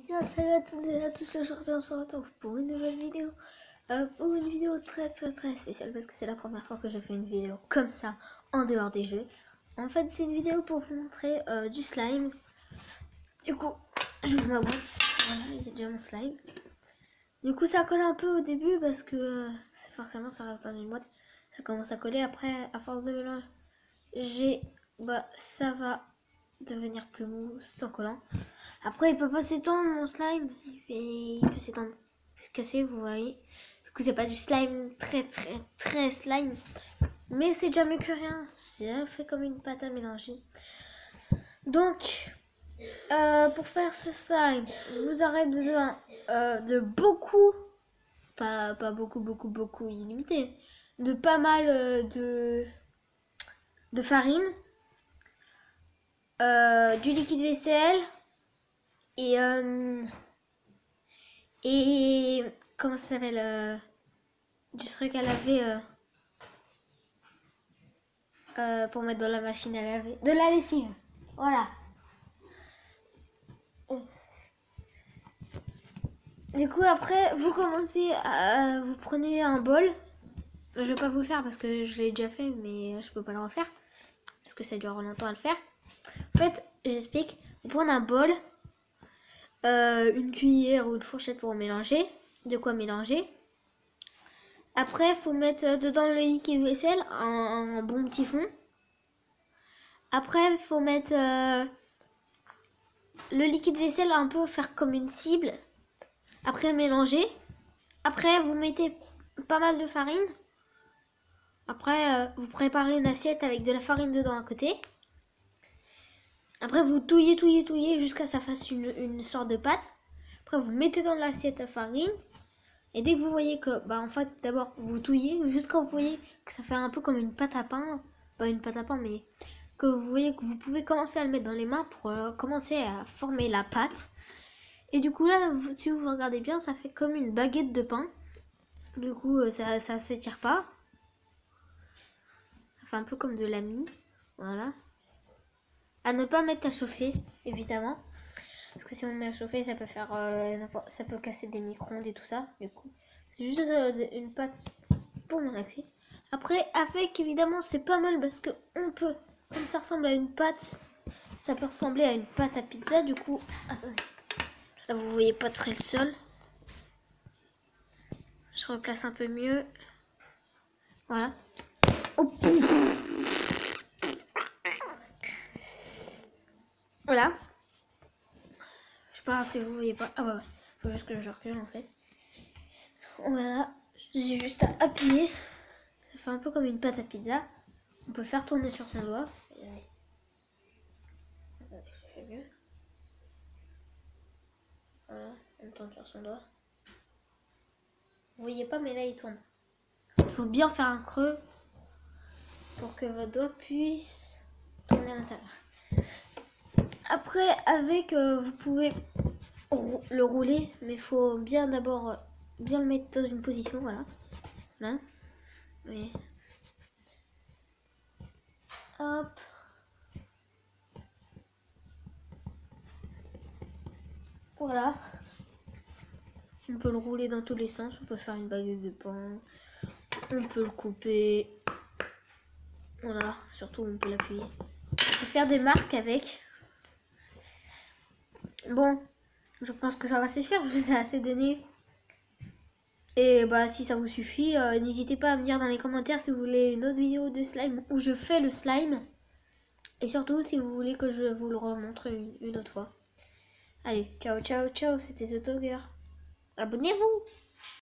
Bien, salut à toutes et à tous, aujourd'hui on se retrouve pour une nouvelle vidéo. Pour une vidéo très spéciale parce que c'est la première fois que je fais une vidéo comme ça en dehors des jeux. En fait c'est une vidéo pour vous montrer du slime. Du coup j'ouvre ma boîte, voilà il y a déjà mon slime. Du coup ça colle un peu au début parce que forcément ça reste dans une boîte. Ça commence à coller, après à force de mélanger, ça va devenir plus mou sans collant. Après il peut pas s'étendre mon slime, il peut s'étendre, il peut se casser, vous voyez. Du coup c'est pas du slime très slime, mais c'est déjà mieux que rien, c'est fait comme une pâte à mélanger. Donc pour faire ce slime vous aurez besoin de beaucoup, pas beaucoup illimité, de pas mal de farine, du liquide vaisselle et comment ça s'appelle, du truc à laver pour mettre dans la machine à laver, de la lessive, voilà. Du coup après vous commencez à vous prenez un bol. Je vais pas vous le faire parce que je l'ai déjà fait, mais je peux pas le refaire parce que ça dure longtemps à le faire. En fait j'explique, vous prenez un bol, une cuillère ou une fourchette pour mélanger, de quoi mélanger. Après il faut mettre dedans le liquide vaisselle, un bon petit fond. Après il faut mettre le liquide vaisselle un peu, faire comme une cible. Après mélanger. Après vous mettez pas mal de farine. Après vous préparez une assiette avec de la farine dedans à côté. Après vous touillez jusqu'à ce que ça fasse une sorte de pâte. Après vous mettez dans l'assiette à farine. Et dès que vous voyez que, en fait d'abord vous touillez jusqu'à vous voyez que ça fait un peu comme une pâte à pain. Pas une pâte à pain mais que vous voyez que vous pouvez commencer à le mettre dans les mains pour commencer à former la pâte. Et du coup là, si vous regardez bien, ça fait comme une baguette de pain. Du coup ça s'étire pas. Ça fait un peu comme de la mie. Voilà. À ne pas mettre à chauffer, évidemment. Parce que si on met à chauffer, ça peut faire ça peut casser des micro-ondes et tout ça. Du coup, c'est juste une pâte pour relaxer. Après, avec évidemment, c'est pas mal parce que on peut, comme ça ressemble à une pâte, ça peut ressembler à une pâte à pizza. Du coup, attendez. Là, vous voyez pas très le sol. Je replace un peu mieux. Voilà. Oh. Voilà. Je sais pas si vous voyez pas. Ah ouais. Faut juste que je recule en fait. Voilà. J'ai juste à appuyer. Ça fait un peu comme une pâte à pizza. On peut faire tourner sur son doigt. Mieux. Voilà, on tourne sur son doigt. Vous voyez pas, mais là il tourne. Il faut bien faire un creux pour que votre doigt puisse tourner à l'intérieur. Après, avec, vous pouvez le rouler, mais il faut bien d'abord bien le mettre dans une position, voilà. Là. Oui. Hop. Voilà. On peut le rouler dans tous les sens. On peut faire une baguette de pain. On peut le couper. Voilà. Surtout, on peut l'appuyer. On peut faire des marques avec. Bon, je pense que ça va suffire. Je vous ai assez donné. Et si ça vous suffit, n'hésitez pas à me dire dans les commentaires si vous voulez une autre vidéo de slime où je fais le slime. Et surtout si vous voulez que je vous le remontre une autre fois. Allez, ciao, c'était The Togger. Abonnez-vous!